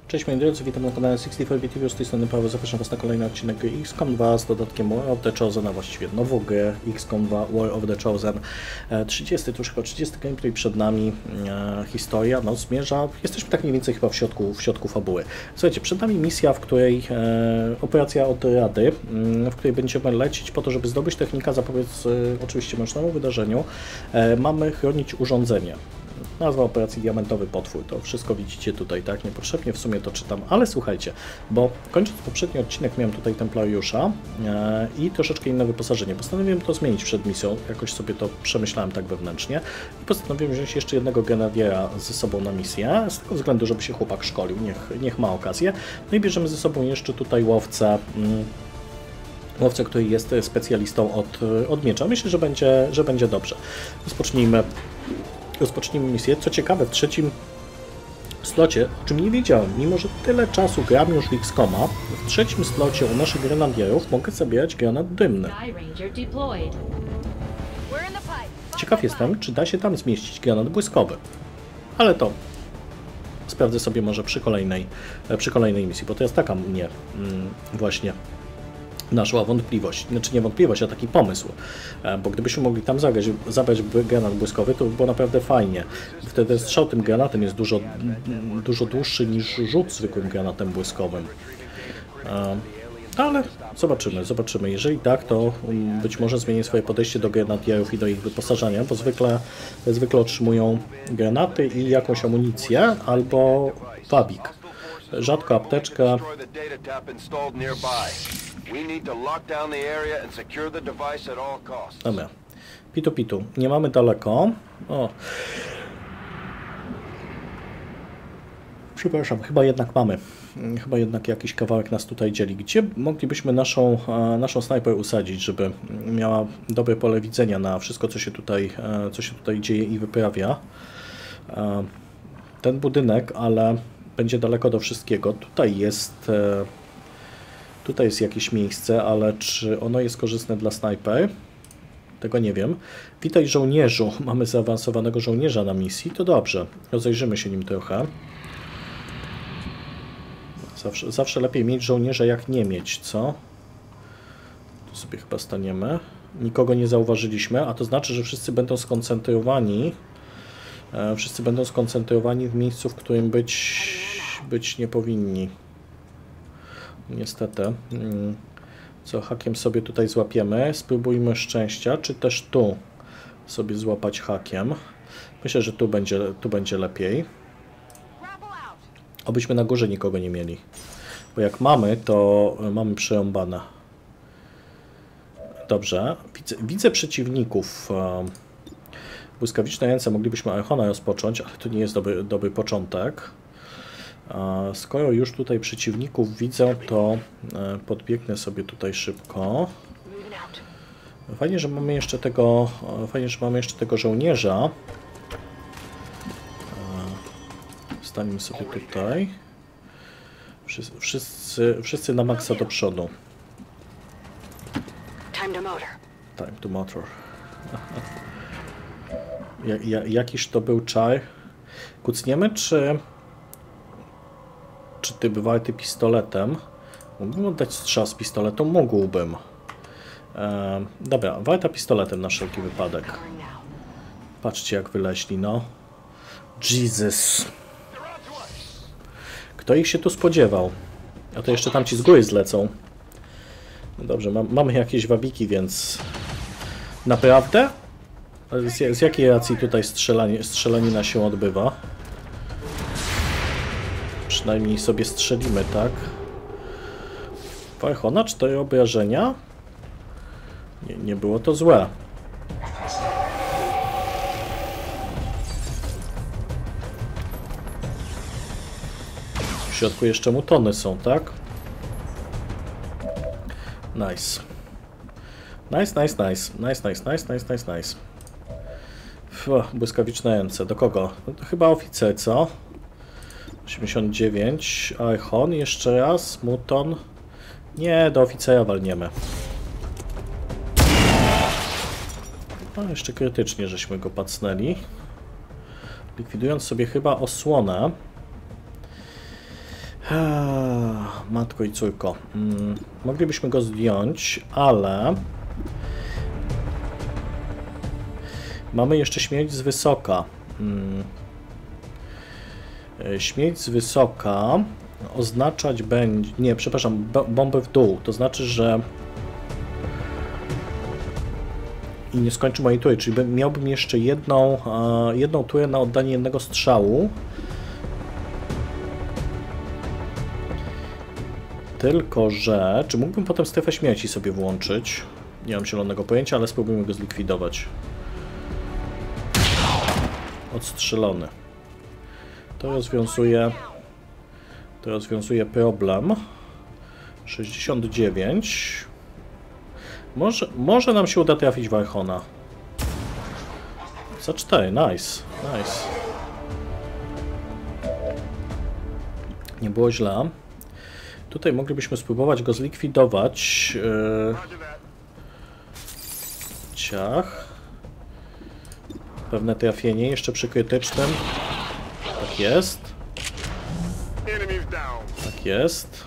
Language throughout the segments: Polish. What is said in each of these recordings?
Cześć moi drodzy, witam na kanale 64 TV, z tej strony Paweł, zapraszam Was na kolejny odcinek gry XCOM 2 z dodatkiem War of the Chosen, a właściwie nową grę XCOM 2 War of the Chosen. 30, to już chyba 30 gameplay przed nami, historia, no zmierza, jesteśmy tak mniej więcej chyba w środku fabuły. Słuchajcie, przed nami misja, w której, operacja od Rady, w której będziemy lecieć po to, żeby zdobyć technika, zapobiec oczywiście mężnemu wydarzeniu. Mamy chronić urządzenie. Nazwa operacji Diamentowy Potwór, to wszystko widzicie tutaj, tak? Niepotrzebnie w sumie to czytam, ale słuchajcie, bo kończąc poprzedni odcinek miałem tutaj Templariusza i troszeczkę inne wyposażenie. Postanowiłem to zmienić przed misją, jakoś sobie to przemyślałem tak wewnętrznie i postanowiłem wziąć jeszcze jednego grenadiera ze sobą na misję, z tego względu, żeby się chłopak szkolił, niech ma okazję. No i bierzemy ze sobą jeszcze tutaj łowcę, który jest specjalistą od miecza. Myślę, że będzie dobrze. Rozpocznijmy misję. Co ciekawe, w trzecim slocie, o czym nie wiedziałem, mimo że tyle czasu gram już w XCOM-a, w trzecim slocie u naszych grenadierów mogę zabierać granat dymny. Ciekaw jestem, czy da się tam zmieścić granat błyskowy. Ale to sprawdzę sobie może przy kolejnej misji, bo to jest taka mnie właśnie naszła wątpliwość, znaczy nie wątpliwość, a taki pomysł, bo gdybyśmy mogli tam zabrać granat błyskowy, to by było naprawdę fajnie. Wtedy strzał tym granatem jest dużo dłuższy niż rzut zwykłym granatem błyskowym. Ale zobaczymy. Jeżeli tak, to być może zmienię swoje podejście do grenadierów i do ich wyposażania, bo zwykle otrzymują granaty i jakąś amunicję albo wabik. Rzadko apteczka. Dobra. Pitu. Nie mamy daleko. O. Przepraszam, chyba jednak mamy. Chyba jednak jakiś kawałek nas tutaj dzieli. Gdzie moglibyśmy naszą snajper usadzić, żeby miała dobre pole widzenia na wszystko, co się tutaj dzieje i wyprawia. Ten budynek, ale będzie daleko do wszystkiego. Tutaj jest jakieś miejsce, ale czy ono jest korzystne dla snajper? Tego nie wiem. Witaj żołnierzu. Mamy zaawansowanego żołnierza na misji. To dobrze. Rozejrzymy się nim trochę. Zawsze lepiej mieć żołnierza jak nie mieć, co? Tu sobie chyba staniemy. Nikogo nie zauważyliśmy, a to znaczy, że wszyscy będą skoncentrowani. W miejscu, w którym być nie powinni. Niestety. Co hakiem sobie tutaj złapiemy? Spróbujmy szczęścia, czy też tu sobie złapać hakiem. Myślę, że tu będzie lepiej. Obyśmy na górze nikogo nie mieli. Bo jak mamy, to mamy przerąbane. Dobrze. Widzę przeciwników. Błyskawiczne ręce moglibyśmy Archona rozpocząć, ale to nie jest dobry początek. Skoro już tutaj przeciwników widzę, to podbiegnę sobie tutaj szybko. Fajnie, że mamy jeszcze tego żołnierza. Stańmy sobie tutaj. Wszyscy na maksa do przodu. Time to motor. Jakiż to był czar? Kucniemy, czy typ walty pistoletem? Mógłbym oddać strzał z pistoletu? Mógłbym. Dobra, walta pistoletem na wszelki wypadek. Patrzcie, jak wyleźli, no. Jesus. Kto ich się tu spodziewał? A to jeszcze tamci z góry zlecą. No dobrze, mamy jakieś wabiki, więc... Naprawdę? Z jakiej racji tutaj strzelanina się odbywa? Przynajmniej sobie strzelimy, tak? Archona, 4 obrażenia? Nie było to złe. W środku jeszcze mutony są, tak? Nice. Nice. Błyskawiczne ręce. Do kogo? No to chyba oficer, co? 89. Archon, jeszcze raz. Muton. Nie, do oficera walniemy. No, jeszcze krytycznie żeśmy go pacnęli. Likwidując sobie chyba osłonę. Matko i córko. Moglibyśmy go zdjąć, ale... Mamy jeszcze śmierć z wysoka. Śmierć z wysoka oznaczać będzie... Nie, przepraszam, bombę w dół. To znaczy, że... I nie skończy mojej tury, czyli miałbym jeszcze jedną turę na oddanie jednego strzału. Tylko że... Czy mógłbym potem strefę śmierci sobie włączyć? Nie mam zielonego pojęcia, ale spróbujmy go zlikwidować. Odstrzelony. To rozwiązuje problem. 69. Może nam się uda trafić w Archona. Za 4, nice. Nice. Nie było źle. Tutaj moglibyśmy spróbować go zlikwidować. Ciach. Pewne trafienie, jeszcze przy krytycznym. Tak jest. Tak jest.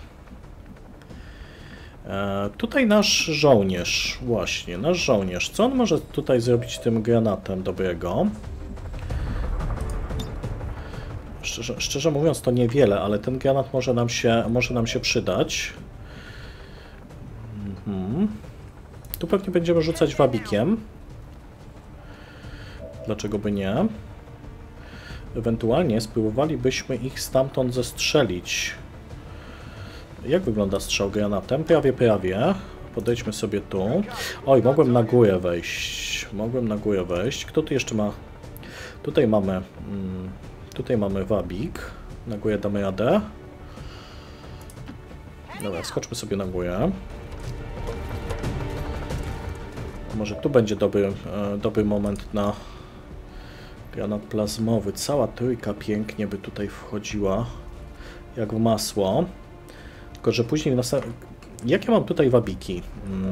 Tutaj nasz żołnierz. Właśnie, nasz żołnierz. Co on może tutaj zrobić tym granatem dobrego? Szczerze mówiąc to niewiele, ale ten granat może nam się przydać. Tu pewnie będziemy rzucać wabikiem. Dlaczego by nie? Ewentualnie spróbowalibyśmy ich stamtąd zestrzelić. Jak wygląda strzał granatem? Prawie. Podejdźmy sobie tu. Oj, mogłem na górę wejść. Kto tu jeszcze ma? Tutaj mamy wabik. Na górę damy radę. Dobra, skoczmy sobie na górę. Może tu będzie dobry moment na granat plazmowy. Cała trójka pięknie by tutaj wchodziła, jak w masło. Tylko że później... Jak ja mam tutaj wabiki?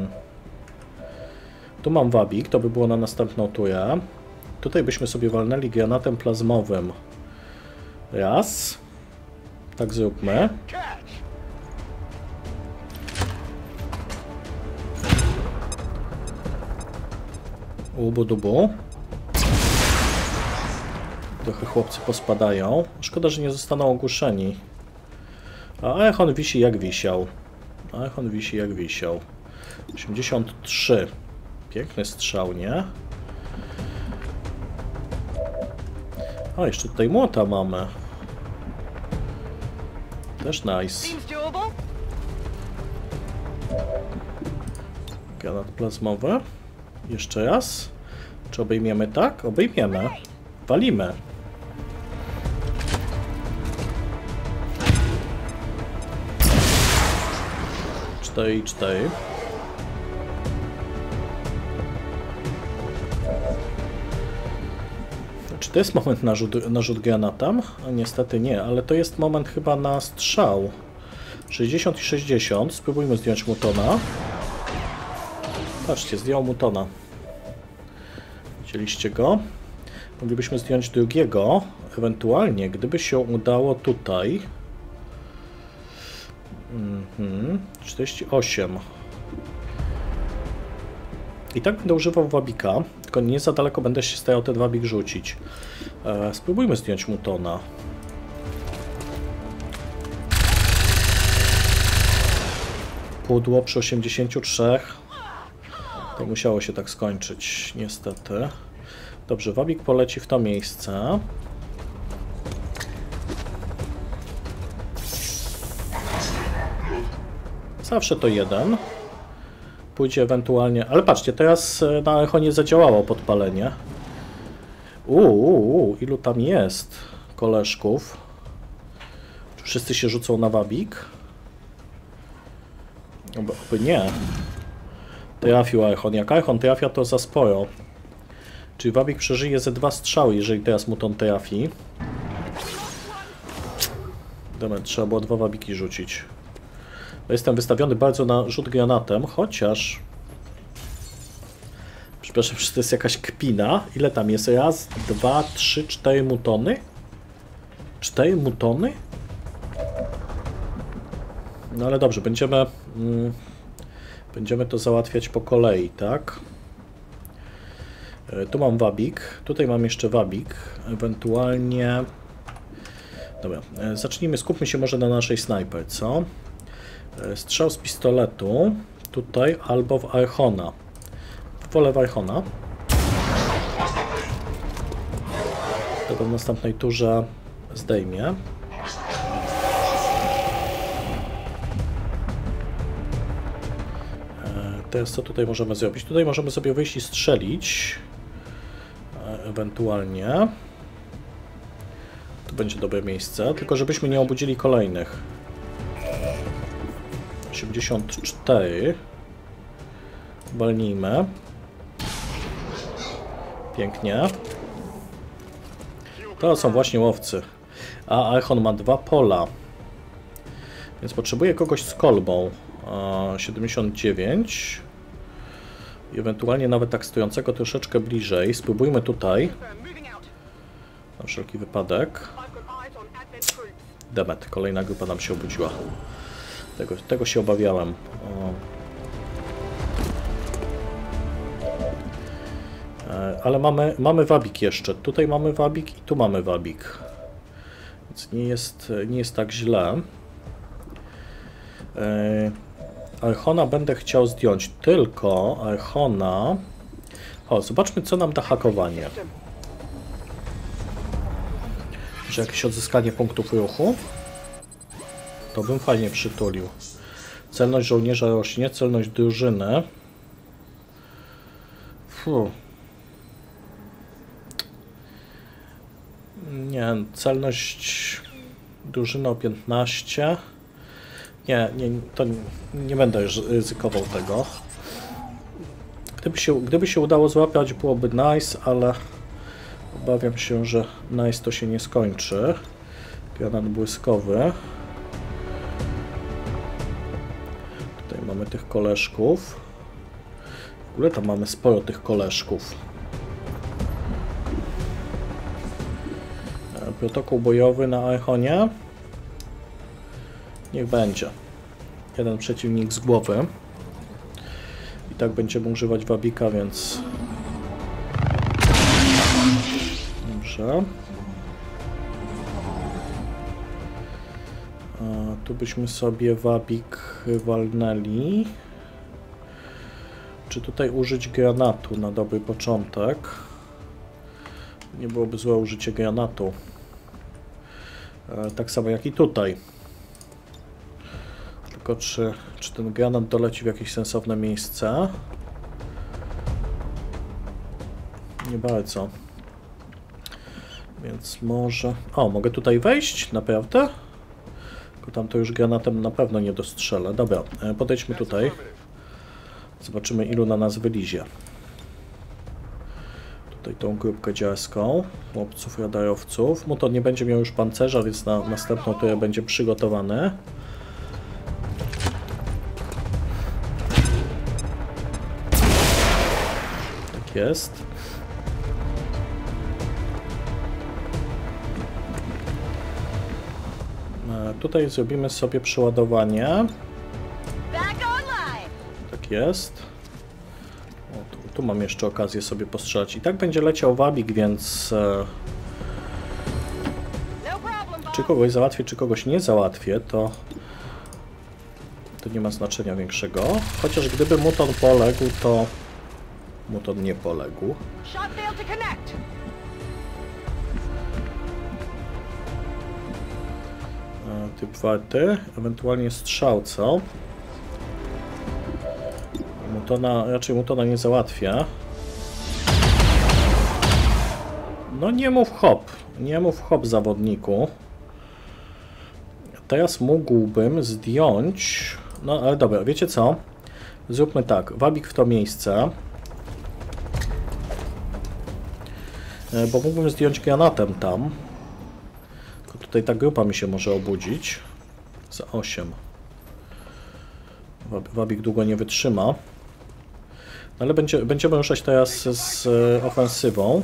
Tu mam wabik, to by było na następną turę. Tutaj byśmy sobie walnęli granatem plazmowym. Raz. Tak zróbmy. Ubu-dubu. Trochę chłopcy pospadają. Szkoda, że nie zostaną ogłuszeni. A Archon wisi jak wisiał. 83. Piękny strzał, nie? O, jeszcze tutaj młota mamy. Też nice. Granat plazmowy. Jeszcze raz. Czy obejmiemy tak? Obejmiemy. Walimy. I 4. Czy to jest moment na rzut granatem? A niestety nie, ale to jest moment chyba na strzał. 60 i 60. Spróbujmy zdjąć Mutona. Patrzcie, zdjął Mutona. Widzieliście go? Moglibyśmy zdjąć drugiego. Ewentualnie, gdyby się udało tutaj... 48. I tak będę używał wabika, tylko nie za daleko będę się starał ten wabik rzucić. Spróbujmy zdjąć Mutona. Pudło przy 83. To musiało się tak skończyć, niestety. Dobrze, wabik poleci w to miejsce. Zawsze to jeden. Pójdzie ewentualnie... Ale patrzcie, teraz na Archonie zadziałało podpalenie. Ilu tam jest koleżków? Czy wszyscy się rzucą na wabik? Oby nie. Trafił Archon. Jak Archon trafia, to za sporo. Czyli wabik przeżyje ze 2 strzały, jeżeli teraz Muton trafi. Dobra, trzeba było 2 wabiki rzucić. Jestem wystawiony bardzo na rzut granatem, chociaż... Przepraszam, że to jest jakaś kpina. Ile tam jest? Raz, 2, 3, 4 Mutony? 4 Mutony? No ale dobrze, będziemy to załatwiać po kolei, tak? Tu mam wabik, tutaj mam jeszcze wabik, ewentualnie... Dobra, zacznijmy, skupmy się może na naszej snajper, co? Strzał z pistoletu, tutaj albo w Archona. Wolę w Archona. To w następnej turze zdejmie. Teraz co tutaj możemy zrobić? Tutaj możemy sobie wyjść i strzelić. Ewentualnie. To będzie dobre miejsce, tylko żebyśmy nie obudzili kolejnych. 84. Walnijmy. Pięknie. To są właśnie łowcy. A Archon ma 2 pola. Więc potrzebuję kogoś z kolbą. 79. I ewentualnie nawet tak stojącego troszeczkę bliżej. Spróbujmy tutaj. Na wszelki wypadek. Demet, kolejna grupa nam się obudziła. Tego się obawiałem. Ale mamy wabik jeszcze. Tutaj mamy wabik i tu mamy wabik. Więc nie jest tak źle. Archona będę chciał zdjąć, tylko Archona... O, zobaczmy, co nam da hakowanie. Że jakieś odzyskanie punktów ruchu? To bym fajnie przytulił. Celność żołnierza rośnie, celność drużyny. Nie, celność drużyny o 15. Nie, to nie będę już ryzykował tego. Gdyby się udało złapać, byłoby nice, ale obawiam się, że nice to się nie skończy. Granat błyskowy. Tutaj mamy tych koleżków. W ogóle tam mamy sporo tych koleżków. Protokół bojowy na Archonie. Niech będzie. Jeden przeciwnik z głowy. I tak będziemy używać wabika, więc... Dobrze. Tu byśmy sobie wabik walnęli. Czy tutaj użyć granatu na dobry początek? Nie byłoby złe użycie granatu. Tak samo jak i tutaj. Tylko czy ten granat doleci w jakieś sensowne miejsce? Nie bardzo. Więc może... O, mogę tutaj wejść? Naprawdę? Tylko tam to już granatem na pewno nie dostrzelę. Dobra, podejdźmy tutaj. Zobaczymy, ilu na nas wylizie. Tutaj tą grupkę dziarską. Chłopców, radarowców. Motor nie będzie miał już pancerza, więc na następną turę będzie przygotowany. Tak jest. Tutaj zrobimy sobie przeładowanie. Tak jest. O, tu mam jeszcze okazję sobie postrzelać. I tak będzie leciał wabik, więc... Czy kogoś załatwię, czy kogoś nie załatwię, to nie ma znaczenia większego. Chociaż gdyby Muton poległ, to... Muton nie poległ. Typ warty, ewentualnie strzałca. Raczej Mutona nie załatwia. No nie mów hop. Nie mów hop, zawodniku. Teraz mógłbym zdjąć... No ale dobra, wiecie co? Zróbmy tak. Wabik w to miejsce. Bo mógłbym zdjąć granatem tam. Tylko tutaj ta grupa mi się może obudzić. Za 8. Wabik długo nie wytrzyma. No ale będziemy ruszać teraz z ofensywą.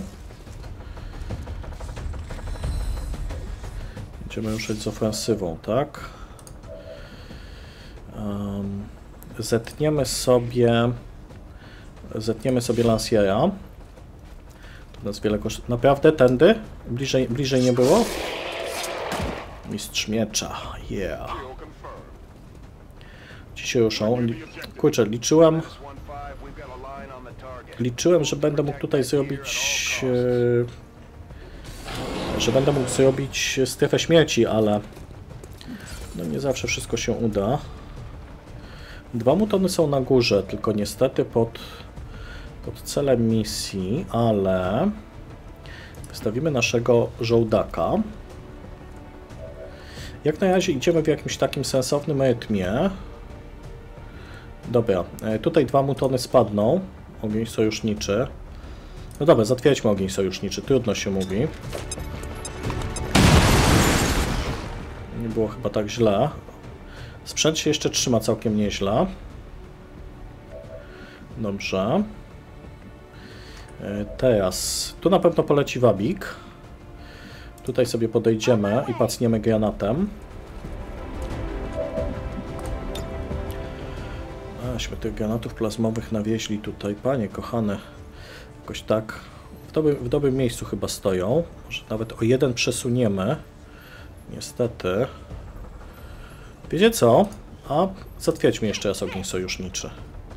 Będziemy ruszać z ofensywą, tak? zetniemy sobie lansjera. To nas wiele kosztuje. Naprawdę? Tędy? Bliżej nie było? Mistrz miecza. Yeah. Ci się ruszą. Kurczę, liczyłem, że będę mógł tutaj zrobić... że będę mógł zrobić strefę śmierci, ale... no nie zawsze wszystko się uda. 2 mutony są na górze, tylko niestety pod celem misji, ale... wystawimy naszego żołdaka. Jak na razie idziemy w jakimś takim sensownym rytmie. Dobra, tutaj 2 mutony spadną. Ogień sojuszniczy. No dobra, zatwierdźmy ogień sojuszniczy, trudno się mówi. Nie było chyba tak źle. Sprzęt się jeszcze trzyma całkiem nieźle. Dobrze. Teraz, tu na pewno poleci wabik. Tutaj sobie podejdziemy i pacniemy granatem. Aśmy tych granatów plazmowych nawieźli tutaj, panie kochane. Jakoś tak w dobrym miejscu chyba stoją. Może nawet o 1 przesuniemy. Niestety. Wiecie co? A zatwierdźmy jeszcze raz ogień sojuszniczy.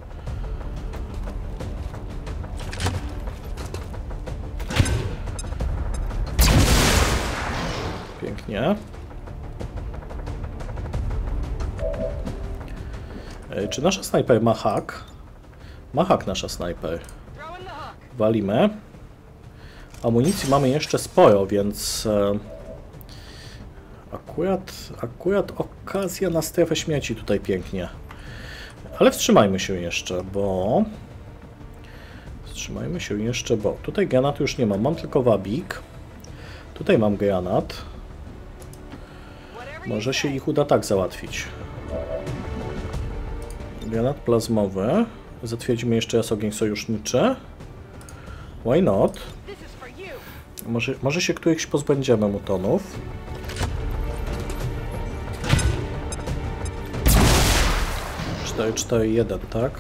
Pięknie. Czy nasza snajper ma hak? Ma hak nasza snajper. Walimy. Amunicji mamy jeszcze sporo, więc... Akurat okazja na strefę śmieci tutaj pięknie. Ale wstrzymajmy się jeszcze, bo... Tutaj granatu już nie mam. Mam tylko wabik. Tutaj mam granat. Może się ich uda tak załatwić. Granat plazmowy. Zatwierdzimy jeszcze raz ogień sojuszniczy. Why not? Może się którychś pozbędziemy mutonów. Cztery, 4, 1, tak?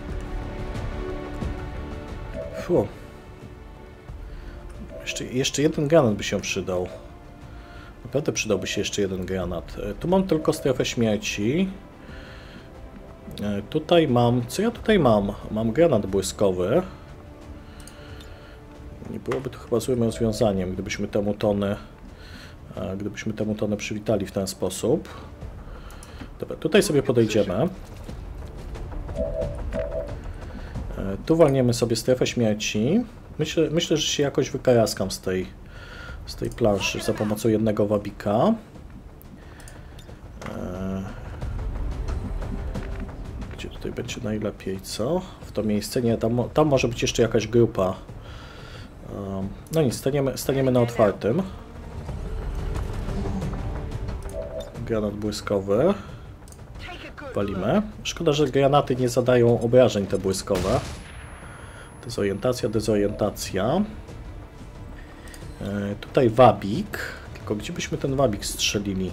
Fu. Jeszcze jeden granat by się przydał. Naprawdę przydałby się jeszcze jeden granat. Tu mam tylko strefę śmierci. Tutaj mam... Co ja tutaj mam? Mam granat błyskowy. Nie byłoby to chyba złym rozwiązaniem, gdybyśmy te mutony przywitali w ten sposób. Dobra, tutaj sobie podejdziemy. Tu walniemy sobie strefę śmierci. Myślę, że się jakoś wykaraskam z tej planszy za pomocą jednego wabika. Gdzie tutaj będzie najlepiej, co? W to miejsce? Nie, tam może być jeszcze jakaś grupa. No nic, staniemy na otwartym. Granat błyskowy. Walimy. Szkoda, że granaty nie zadają obrażeń te błyskowe. Dezorientacja. Tutaj wabik. Tylko gdzie byśmy ten wabik strzelili?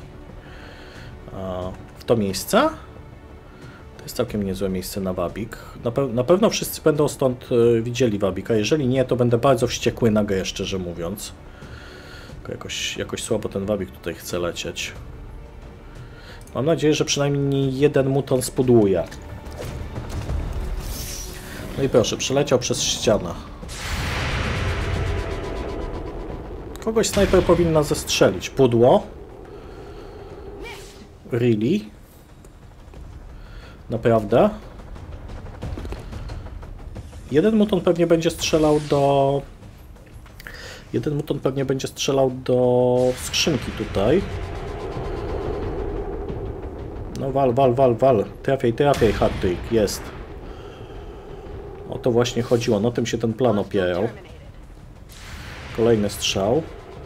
W to miejsce? To jest całkiem niezłe miejsce na wabik. Na pewno wszyscy będą stąd widzieli wabika. Jeżeli nie, to będę bardzo wściekły na grę, szczerze mówiąc. Tylko jakoś słabo ten wabik tutaj chce lecieć. Mam nadzieję, że przynajmniej jeden muton spudłuje. No i proszę, przeleciał przez ścianę. Kogoś snajper powinna zestrzelić. Pudło? Really? Naprawdę? Jeden muton pewnie będzie strzelał do skrzynki tutaj. No wal. Trafiaj, hat-trick. Jest. O to właśnie chodziło. Na tym się ten plan opierał. Kolejny strzał.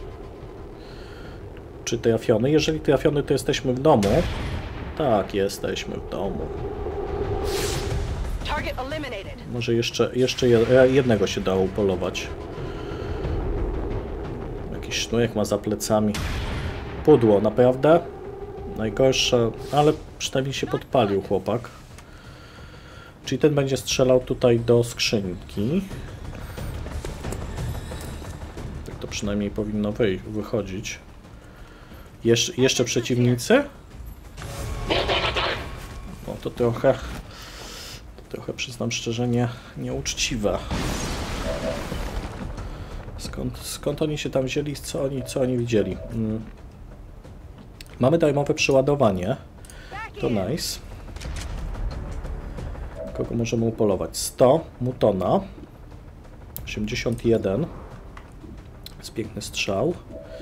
Czy trafiony? Jeżeli trafiony, to jesteśmy w domu. Tak, jesteśmy w domu. Może jeszcze jednego się dało upolować. Jakiś sznurek ma za plecami. Pudło, naprawdę? Najgorsze, ale przynajmniej się podpalił chłopak. Czyli ten będzie strzelał tutaj do skrzynki. Tak to przynajmniej powinno wychodzić. Jeszcze przeciwnicy? No to trochę przyznam szczerze nieuczciwe. Skąd oni się tam wzięli? Co oni widzieli? Mamy darmowe przeładowanie. To nice. Kogo możemy upolować? 100 Mutona. 81. Jest piękny strzał.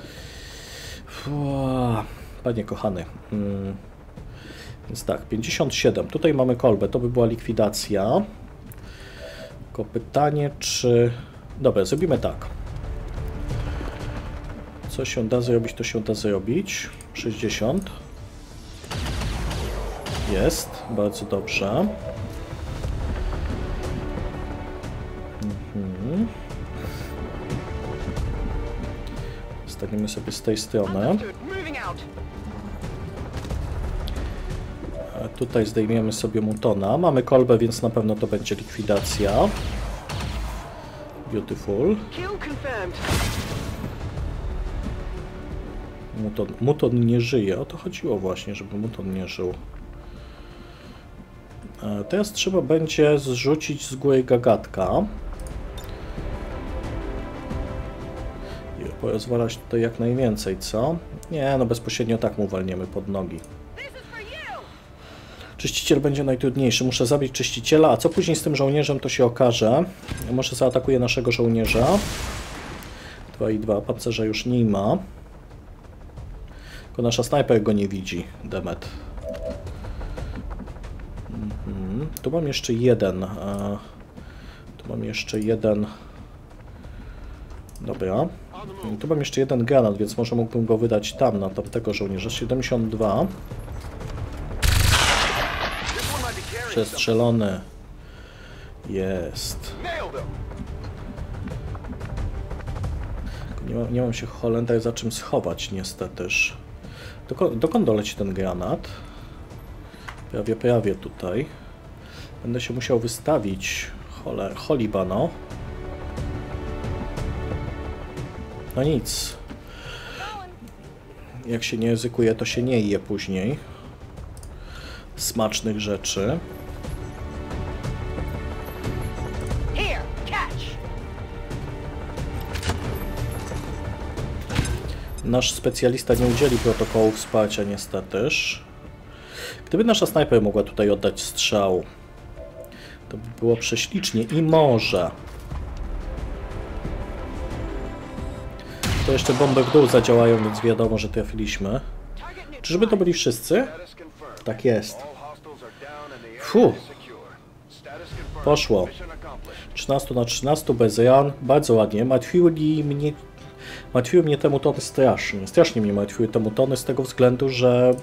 Panie kochany. Więc tak, 57. Tutaj mamy kolbę. To by była likwidacja. Tylko pytanie, czy... Dobra, zrobimy tak. Co się da zrobić, to się da zrobić. 60. Jest. Bardzo dobrze. Staniemy sobie z tej strony. A tutaj zdejmiemy sobie Mutona. Mamy kolbę, więc na pewno to będzie likwidacja. Beautiful. Muton nie żyje. O to chodziło właśnie, żeby Muton nie żył. Teraz trzeba będzie zrzucić z góry gagatka. I porozwalać tutaj jak najwięcej, co? Nie, no bezpośrednio tak mu walniemy pod nogi. Czyściciel będzie najtrudniejszy. Muszę zabić czyściciela, a co później z tym żołnierzem, to się okaże. Może zaatakuje naszego żołnierza. 2 i 2. Pancerza już nie ma. Tylko nasza snajper go nie widzi. Demet. Tu mam jeszcze jeden. Tu mam jeszcze jeden. Dobra. Tu mam jeszcze jeden granat, więc może mógłbym go wydać tam, na tamtego żołnierza. 72. Przestrzelony. Jest. Nie mam się Holender za czym schować, niestetyż. Dokąd doleci ten granat? Prawie tutaj. Będę się musiał wystawić. Cholibano. No nic. Jak się nie ryzykuje, to się nie je później. Smacznych rzeczy. Nasz specjalista nie udzieli protokołu wsparcia, niestetyż. Gdyby nasza snajper mogła tutaj oddać strzał, to by było prześlicznie i może. To jeszcze bomby w dół zadziałają, więc wiadomo, że trafiliśmy. Czyżby to byli wszyscy? Tak jest. Poszło. 13 na 13 bez ran. Bardzo ładnie. Martwiły mnie te Mutony strasznie. Strasznie mnie martwiły te Mutony z tego względu, że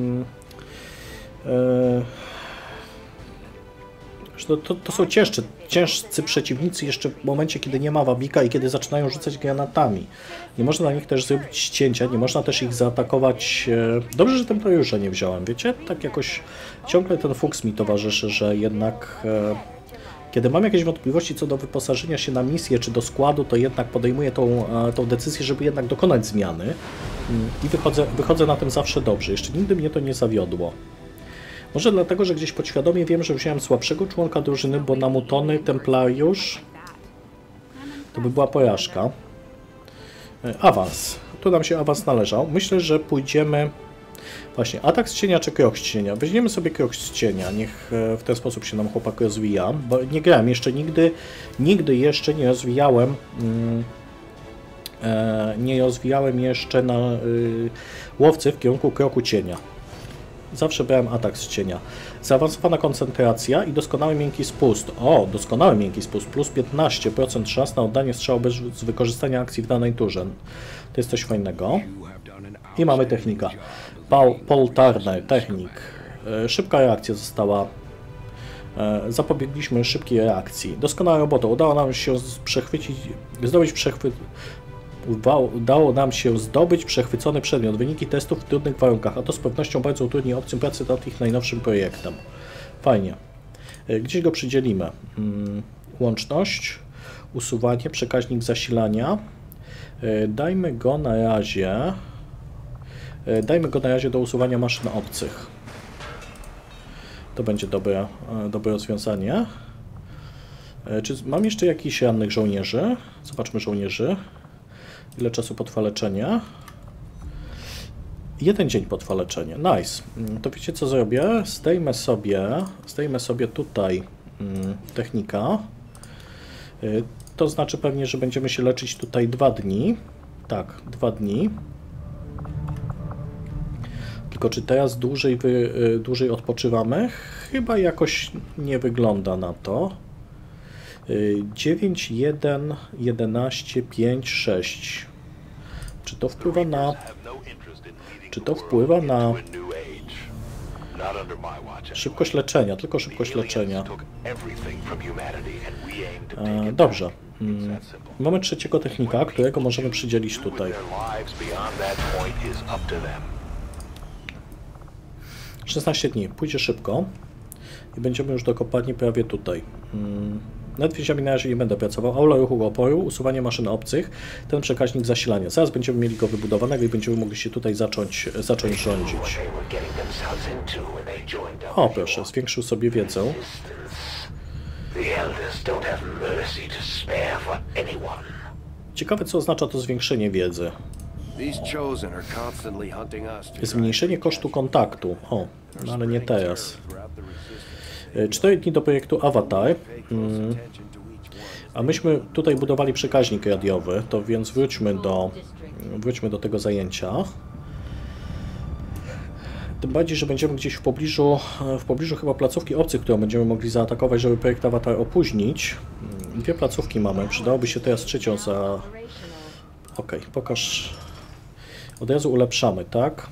to są ciężcy przeciwnicy jeszcze w momencie, kiedy nie ma wabika i kiedy zaczynają rzucać granatami. Nie można na nich też zrobić ścięcia, nie można też ich zaatakować. Dobrze, że templariusza nie wziąłem, wiecie? Tak jakoś ciągle ten fuks mi towarzyszy, że jednak kiedy mam jakieś wątpliwości co do wyposażenia się na misję czy do składu, to jednak podejmuję tą decyzję, żeby jednak dokonać zmiany i wychodzę na tym zawsze dobrze. Jeszcze nigdy mnie to nie zawiodło. Może dlatego, że gdzieś podświadomie wiem, że wziąłem słabszego członka drużyny, bo na Mutony templariusz to by była porażka. Awans. Tu nam się awans należał. Myślę, że pójdziemy... Właśnie, atak z cienia czy krok z cienia? Weźmiemy sobie krok z cienia, niech w ten sposób się nam chłopak rozwija, bo nie grałem jeszcze nigdy jeszcze nie rozwijałem jeszcze na łowcy w kierunku kroku cienia. Zawsze brałem atak z cienia. Zaawansowana koncentracja i doskonały miękki spust. O, doskonały miękki spust. Plus 15% szans na oddanie strzału bez wykorzystania akcji w danej turze. To jest coś fajnego. I mamy technika. Paul Turner, technik. Szybka reakcja została. Zapobiegliśmy szybkiej reakcji. Doskonała robota. Udało nam się Udało nam się zdobyć przechwycony przedmiot. Wyniki testów w trudnych warunkach, a to z pewnością bardzo utrudni opcją pracy nad ich najnowszym projektem. Fajnie. Gdzieś go przydzielimy. Łączność, usuwanie, przekaźnik zasilania. Dajmy go na razie do usuwania maszyn obcych. To będzie dobre rozwiązanie. Czy mam jeszcze jakichś rannych żołnierzy? Zobaczmy żołnierzy. Ile czasu potrwa leczenie? 1 dzień potrwa leczenie. Nice. To wiecie co zrobię? Zdejmę sobie tutaj technika. To znaczy pewnie, że będziemy się leczyć tutaj 2 dni. Tak, 2 dni. Tylko czy teraz dłużej odpoczywamy? Chyba jakoś nie wygląda na to. 9, 1, 11, 5, 6. Czy to wpływa na szybkość leczenia? Tylko szybkość leczenia. Dobrze. Mamy trzeciego technika, którego możemy przydzielić tutaj. 16 dni. Pójdzie szybko. I będziemy już dokopani prawie tutaj. Nad więziami na razie nie będę pracował. Aula ruchu oporu, usuwanie maszyn obcych, ten przekaźnik zasilania. Zaraz będziemy mieli go wybudowanego i będziemy mogli się tutaj zacząć rządzić. O, proszę, zwiększył sobie wiedzę. Ciekawe, co oznacza to zwiększenie wiedzy. Zmniejszenie kosztu kontaktu. O, no ale nie teraz. 4 dni do projektu Avatar. A myśmy tutaj budowali przekaźnik radiowy, to więc wróćmy do tego zajęcia. Tym bardziej, że będziemy gdzieś w pobliżu chyba placówki obcych, którą będziemy mogli zaatakować, żeby projekt Avatar opóźnić. 2 placówki mamy, przydałoby się teraz trzecią za... Okej, pokaż... Od razu ulepszamy, tak?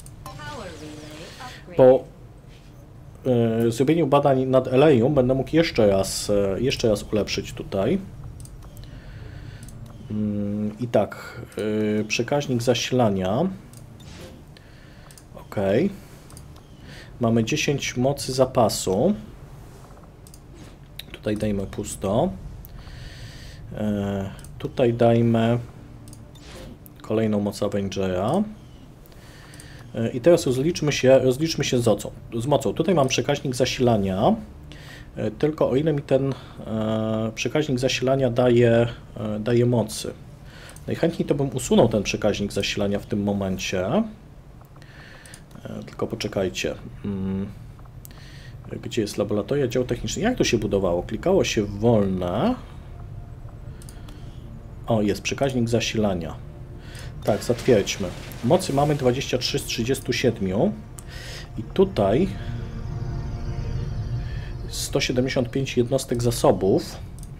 Po zrobieniu badań nad Elejum będę mógł jeszcze raz ulepszyć tutaj. I tak, przekaźnik zasilania. Ok. Mamy 10 mocy zapasu. Tutaj dajmy pusto. Tutaj dajmy kolejną moc Avengera. I teraz rozliczmy się z mocą. Tutaj mam przekaźnik zasilania, tylko o ile mi ten przekaźnik zasilania daje mocy. Najchętniej to bym usunął ten przekaźnik zasilania w tym momencie. Tylko poczekajcie. Gdzie jest laboratoria, dział techniczny? Jak to się budowało? Klikało się w wolne. O, jest przekaźnik zasilania. Tak, zatwierdźmy. Mocy mamy 23 z 37 i tutaj 175 jednostek zasobów.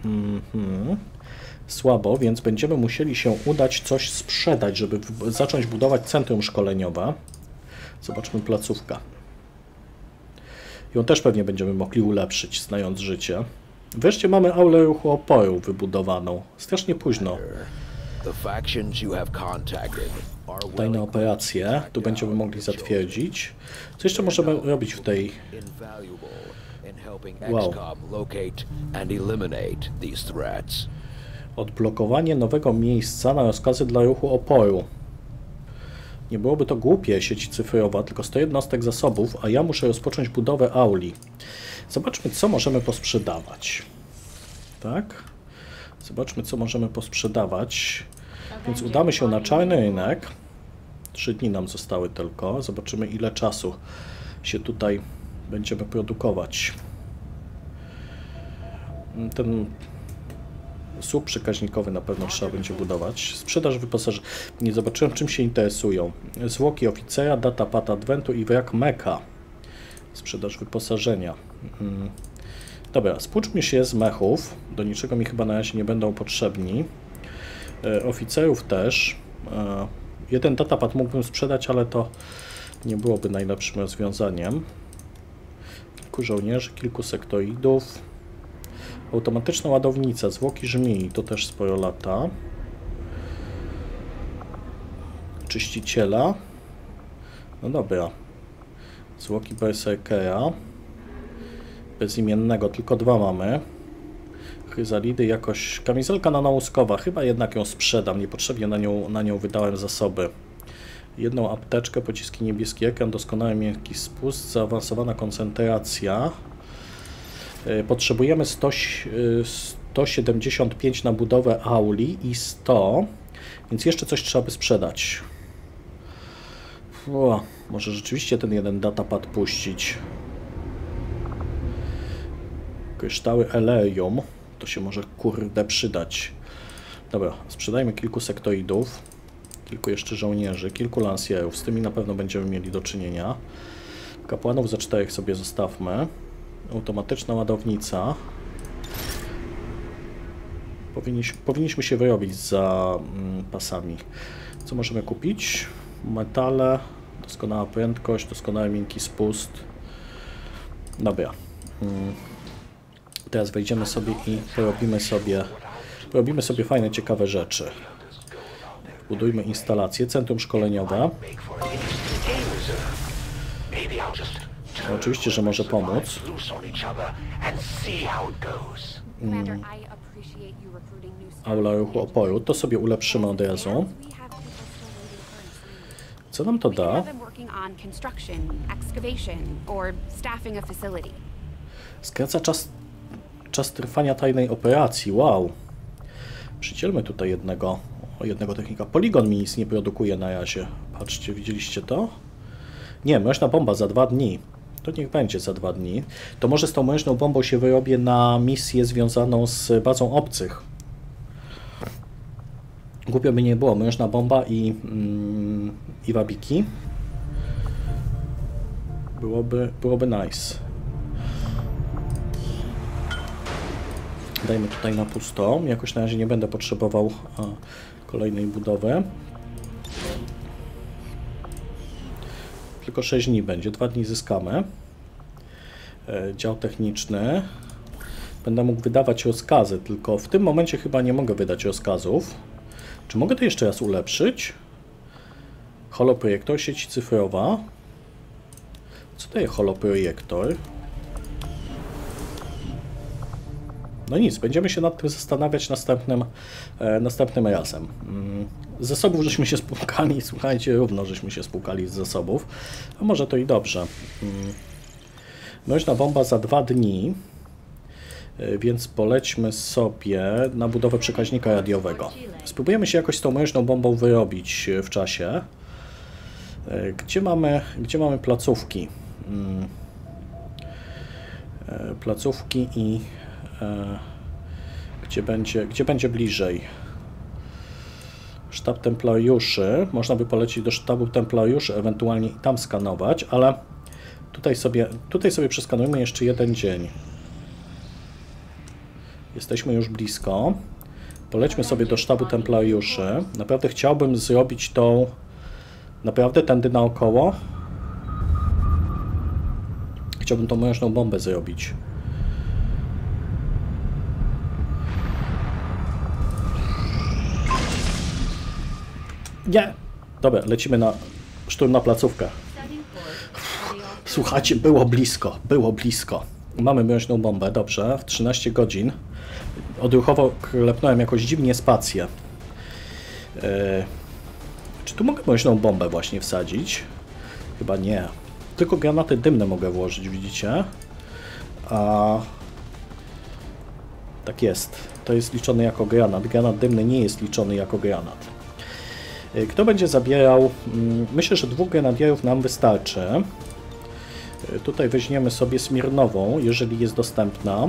Słabo, więc będziemy musieli się udać coś sprzedać, żeby zacząć budować centrum szkoleniowe. Zobaczmy placówkę. Ją też pewnie będziemy mogli ulepszyć, znając życie. Wreszcie mamy aulę ruchu oporu wybudowaną. Strasznie późno. Tajne operacje. Tu będziemy mogli zatwierdzić. Co jeszcze możemy robić w tej... Wow. Odblokowanie nowego miejsca na rozkazy dla ruchu oporu. Nie byłoby to głupie, sieć cyfrowa, tylko 100 jednostek zasobów, a ja muszę rozpocząć budowę auli. Zobaczmy, co możemy posprzedawać. Tak? Zobaczmy, co możemy posprzedawać. Więc udamy się na czarny rynek. 3 dni nam zostały tylko. Zobaczymy, ile czasu się tutaj będziemy produkować. Ten słup przekaźnikowy na pewno trzeba będzie budować. Sprzedaż wyposażenia. Nie zobaczyłem, czym się interesują. Zwłoki oficera, datapad adwentu i wrak mecha. Sprzedaż wyposażenia. Dobra, spłuczmy się z mechów. Do niczego mi chyba na razie nie będą potrzebni. Oficerów też. Jeden datapad mógłbym sprzedać, ale to nie byłoby najlepszym rozwiązaniem. Kilku żołnierzy, kilku sektoidów. Automatyczna ładownica, zwłoki żmii, to też sporo lata. Czyściciela. No dobra. Zwłoki berserkera. bezimiennego, tylko 2 mamy. Chryzalidy jakoś... Kamizelka nanołuskowa, chyba jednak ją sprzedam, niepotrzebnie na nią wydałem zasoby. Jedną apteczkę, pociski niebieski ekran, doskonały miękki spust, zaawansowana koncentracja. Potrzebujemy 175 na budowę auli i 100, więc jeszcze coś trzeba by sprzedać. Może rzeczywiście ten jeden datapad puścić. Kryształy Elerium, to się może kurde przydać. Dobra, sprzedajmy kilku sektoidów, kilku jeszcze żołnierzy, kilku lansjerów, z tymi na pewno będziemy mieli do czynienia. Kapłanów za 4 sobie zostawmy. Automatyczna ładownica. Powinniśmy się wyrobić za pasami. Co możemy kupić? Metale, doskonała prędkość, doskonały miękki spust. Dobra. Teraz wejdziemy sobie i porobimy sobie fajne, ciekawe rzeczy. Budujmy instalację, centrum szkoleniowe. No, oczywiście, że może pomóc. Aula ruchu oporu, to sobie ulepszymy od razu. Co nam to da? Skraca czas trwania tajnej operacji. Wow. Przydzielmy tutaj jednego technika. Poligon mi nic nie produkuje na razie. Patrzcie, widzieliście to? Nie, mroźna bomba za 2 dni. To niech będzie za 2 dni. To może z tą mroźną bombą się wyrobię na misję związaną z bazą obcych. Głupio by nie było. Mroźna bomba i wabiki. Byłoby nice. Dajmy tutaj na pusto. Jakoś na razie nie będę potrzebował kolejnej budowy. Tylko 6 dni będzie. 2 dni zyskamy. Dział techniczny. Będę mógł wydawać rozkazy, tylko w tym momencie chyba nie mogę wydać rozkazów. Czy mogę to jeszcze raz ulepszyć? Holoprojektor, sieć cyfrowa. Co daje holoprojektor? No nic, będziemy się nad tym zastanawiać następnym razem. Z zasobów żeśmy się spłukali, słuchajcie, równo żeśmy się spłukali z zasobów. A może to i dobrze. Mroźna bomba za 2 dni, więc polećmy sobie na budowę przekaźnika radiowego. Spróbujemy się jakoś z tą mroźną bombą wyrobić w czasie. Gdzie mamy placówki? Placówki i... Gdzie będzie bliżej? Sztab templariuszy. Można by polecieć do sztabu templariuszy, ewentualnie i tam skanować, ale tutaj sobie przeskanujmy jeszcze 1 dzień. Jesteśmy już blisko. Polećmy sobie do sztabu templariuszy. Naprawdę chciałbym zrobić tą... Naprawdę tędy naokoło? Chciałbym tą mroźną bombę zrobić. Nie! Dobra, lecimy na szturm na placówkę. Słuchajcie, było blisko. Mamy mroźną bombę, dobrze, w 13 godzin. Odruchowo klepnąłem jakoś dziwnie spację. Czy tu mogę mroźną bombę właśnie wsadzić? Chyba nie. Tylko granaty dymne mogę włożyć, widzicie? A... Tak jest. To jest liczony jako granat. Granat dymny nie jest liczony jako granat. Kto będzie zabierał? Myślę, że 2 grenadierów nam wystarczy. Tutaj weźmiemy sobie Smirnową, jeżeli jest dostępna.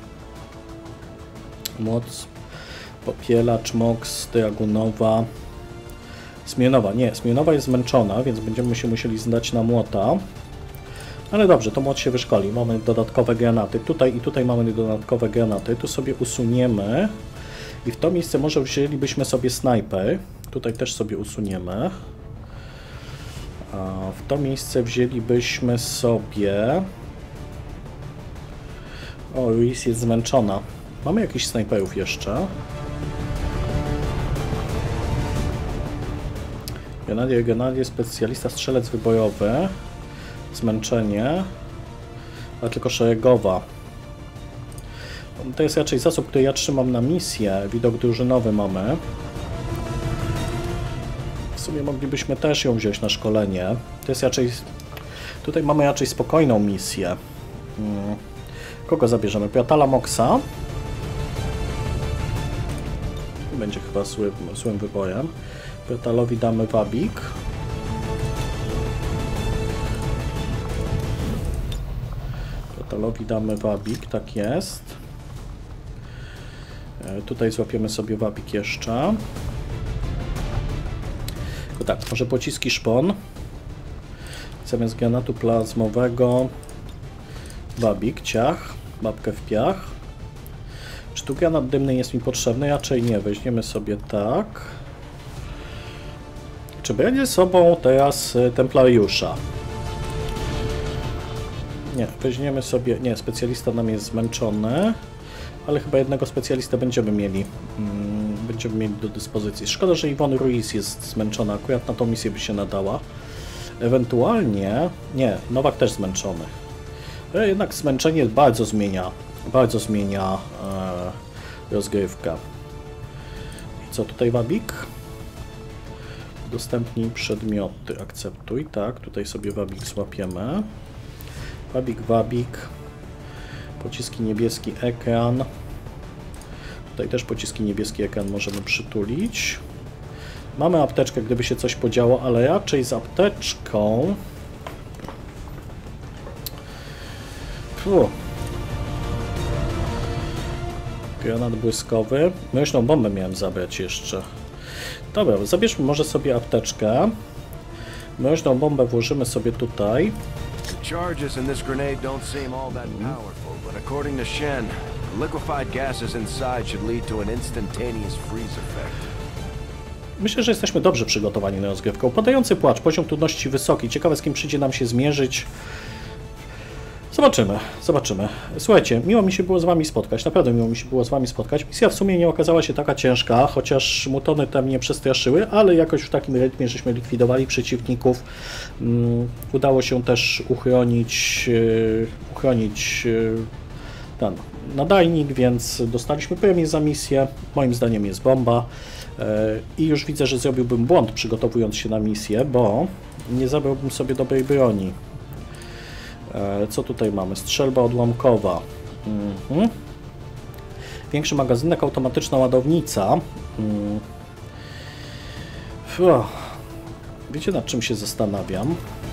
Moc, Popielacz, Mox, Dragunowa. Smirnowa, nie, Smirnowa jest zmęczona, więc będziemy się musieli zdać na młota. Ale dobrze, to młot się wyszkoli. Mamy dodatkowe granaty. Tutaj i tutaj mamy dodatkowe granaty. Tu sobie usuniemy. I w to miejsce może wzięlibyśmy sobie snajper. Tutaj też sobie usuniemy. A w to miejsce wzięlibyśmy sobie... O, Ruiz jest zmęczona. Mamy jakichś snajperów jeszcze. Grenadier, specjalista, strzelec wyborowy. Zmęczenie. Ale tylko szeregowa. to jest raczej zasób, który ja trzymam na misję. Widok drużynowy mamy. W sumie moglibyśmy też ją wziąć na szkolenie. To jest raczej... Tutaj mamy raczej spokojną misję. Kogo zabierzemy? Piotala Moxa. Będzie chyba złym wyborem. Piotalowi damy Wabik. Piotalowi damy Wabik, tak jest. Tutaj złapiemy sobie Wabik jeszcze. Tylko tak, może pociski szpon. Zamiast granatu plazmowego Wabik, ciach, babkę w piach. Czy tu granat dymny jest mi potrzebny? Raczej nie. Weźmiemy sobie tak. Czy będzie sobą teraz Templariusza? Nie, weźmiemy sobie... Nie, specjalista nam jest zmęczony. Ale chyba jednego specjalistę będziemy mieli. Będziemy mieli do dyspozycji. Szkoda, że Yvonne Ruiz jest zmęczona. Akurat na tą misję by się nadała. Ewentualnie... Nie, Nowak też zmęczony. Jednak zmęczenie bardzo zmienia rozgrywkę. I co tutaj Wabik? Udostępnij przedmioty, akceptuj, tak, tutaj sobie Wabik złapiemy. Wabik, pociski niebieski ekran. Tutaj też pociski niebieski ekran możemy przytulić. Mamy apteczkę, gdyby się coś podziało, ale raczej z apteczką... Granat błyskowy. Mroźną bombę miałem zabrać jeszcze. Dobra, zabierzmy może sobie apteczkę. Mroźną bombę włożymy sobie tutaj. Charges in this grenade don't seem all that powerful, but according to Shen, liquefied gases inside should lead to an instantaneous freeze effect. Myślę, że jesteśmy dobrze przygotowani na rozgrywkę. Upadający płacz, poziom trudności wysoki. Ciekawe, z kim przyjdzie nam się zmierzyć. Zobaczymy. Słuchajcie, miło mi się było z Wami spotkać, naprawdę miło mi się było z Wami spotkać. Misja w sumie nie okazała się taka ciężka, chociaż mutony tam mnie przestraszyły, ale jakoś w takim rytmie żeśmy likwidowali przeciwników. Udało się też uchronić ten nadajnik, więc dostaliśmy premię za misję. Moim zdaniem jest bomba. I już widzę, że zrobiłbym błąd przygotowując się na misję, bo nie zabrałbym sobie dobrej broni. Co tutaj mamy? Strzelba odłamkowa. Większy magazynek, automatyczna ładownica. Wiecie, nad czym się zastanawiam?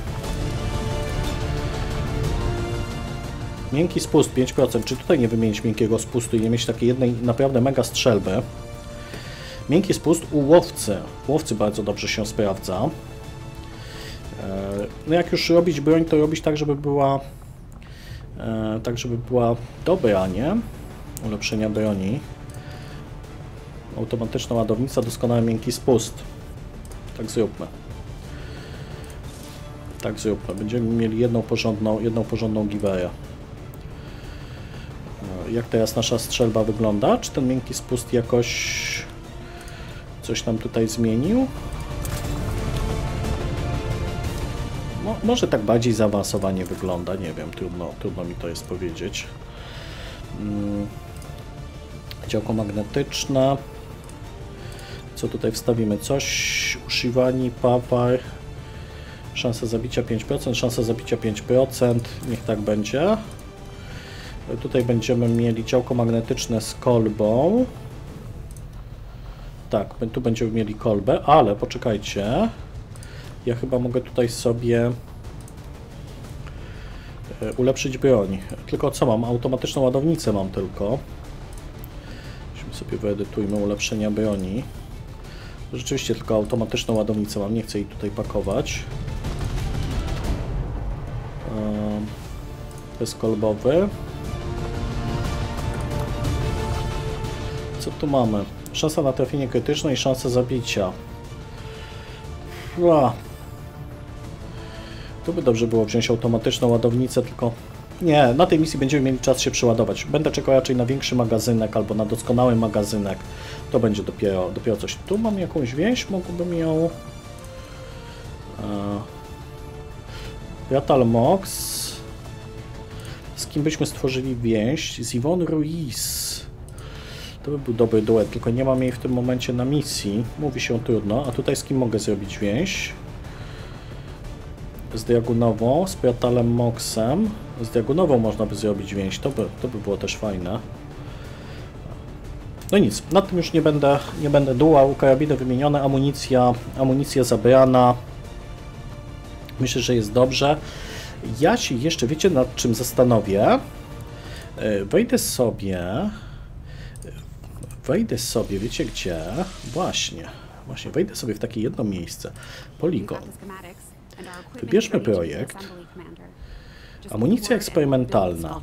Miękki spust 5%. Czy tutaj nie wymienić miękkiego spustu i nie mieć takiej jednej naprawdę mega strzelby? Miękki spust u łowcy. Łowcy bardzo dobrze się sprawdza. No jak już robić broń, to robić tak, żeby była dobra, nie? Ulepszenia broni. Automatyczna ładownica, doskonały miękki spust. Tak zróbmy. Będziemy mieli jedną porządną giwerę. Jak teraz nasza strzelba wygląda? Czy ten miękki spust jakoś coś nam tutaj zmienił? No, może tak bardziej zaawansowanie wygląda, nie wiem, trudno mi to jest powiedzieć. Działko magnetyczne. Co tutaj wstawimy? Coś, używani, power. Szansa zabicia 5%, szansa zabicia 5%, niech tak będzie. Tutaj będziemy mieli działko magnetyczne z kolbą. Tak, tu będziemy mieli kolbę, ale poczekajcie. Ja chyba mogę tutaj sobie ulepszyć broń. Tylko co mam? Automatyczną ładownicę mam tylko. Sobie wyedytujmy ulepszenia broni. Rzeczywiście tylko automatyczną ładownicę mam, nie chcę jej tutaj pakować. Bezkolbowy. Co tu mamy? Szansa na trafienie krytyczne i szansa zabicia. Tu by dobrze było wziąć automatyczną ładownicę, tylko... Nie, na tej misji będziemy mieli czas się przeładować. Będę czekał raczej na większy magazynek albo na doskonały magazynek. To będzie dopiero coś. Tu mam jakąś więź, mógłbym ją... Piotr Mox. Z kim byśmy stworzyli więź? Z Yvonne Ruiz. To by był dobry duet, tylko nie mam jej w tym momencie na misji. Mówi się trudno. A tutaj z kim mogę zrobić więź? Z Dragunową, z Pratalem Moxem. Z Dragunową można by zrobić więź. To by było też fajne. No nic, nad tym już nie będę duał. Karabiny wymienione, amunicja zabrana. Myślę, że jest dobrze. Ja się jeszcze, wiecie, nad czym zastanowię? Wejdę sobie, wiecie gdzie? Właśnie, wejdę sobie w takie jedno miejsce. Poligon. Wybierzmy projekt. Amunicja eksperymentalna.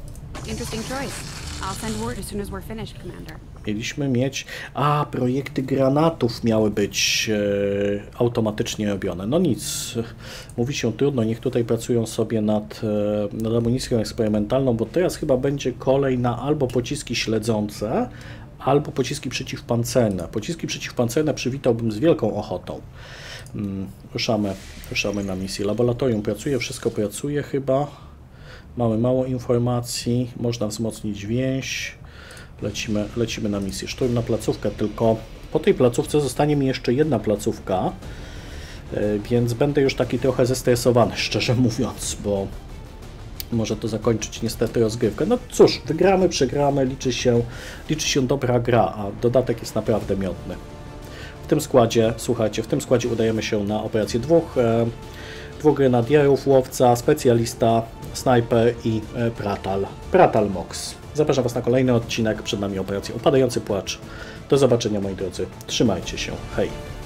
Mieliśmy mieć... projekty granatów miały być automatycznie robione. No nic, mówi się trudno, niech tutaj pracują sobie nad amunicją eksperymentalną, bo teraz chyba będzie kolej na albo pociski śledzące, albo pociski przeciwpancerne. Pociski przeciwpancerne przywitałbym z wielką ochotą. Ruszamy na misję. Laboratorium pracuje, wszystko pracuje chyba. Mamy mało informacji, można wzmocnić więź. Lecimy na misję. Szturm na placówkę, tylko po tej placówce zostanie mi jeszcze jedna placówka, więc będę już taki trochę zestresowany, szczerze mówiąc, bo może to zakończyć niestety rozgrywkę. No cóż, wygramy, przegramy, liczy się dobra gra, a dodatek jest naprawdę miodny. W tym składzie, słuchajcie, udajemy się na operację dwóch grenadierów, łowca, specjalista, snajper i Pratal Mox. Zapraszam Was na kolejny odcinek, przed nami operacja Upadający Płacz. Do zobaczenia, moi drodzy, trzymajcie się, hej!